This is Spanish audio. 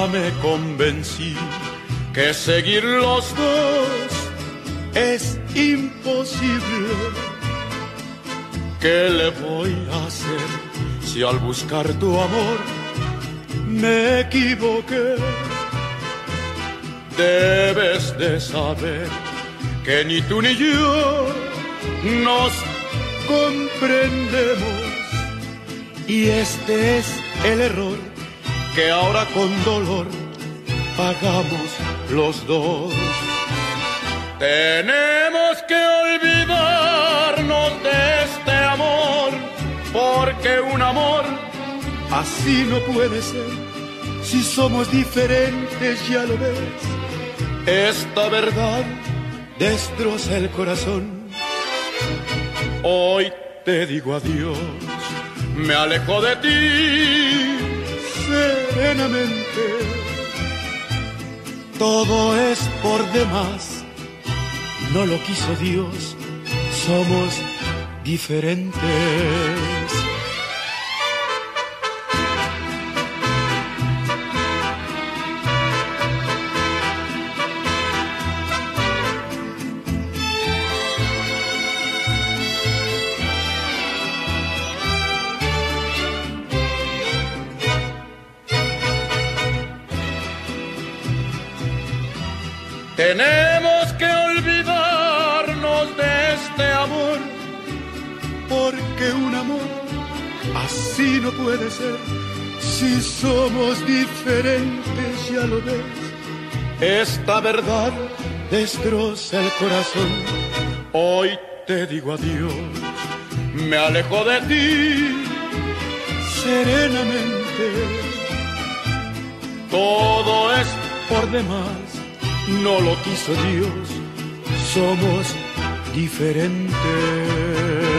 ya me convencí que seguir los dos es imposible. ¿Qué le voy a hacer si al buscar tu amor me equivoqué? Debes de saber que ni tú ni yo nos comprendemos, y este es el error que ahora con dolor pagamos los dos. Tenemos que olvidarnos de este amor, porque un amor así no puede ser. Si somos diferentes, ya lo ves, esta verdad destroza el corazón. Hoy te digo adiós, me alejo de ti serenamente. Todo es por demás, no lo quiso Dios, somos diferentes. Tenemos que olvidarnos de este amor, porque un amor así no puede ser. Si somos diferentes, ya lo ves, esta verdad destroza el corazón. Hoy te digo adiós, me alejo de ti serenamente. Todo es por demás, no lo quiso Dios, somos diferentes.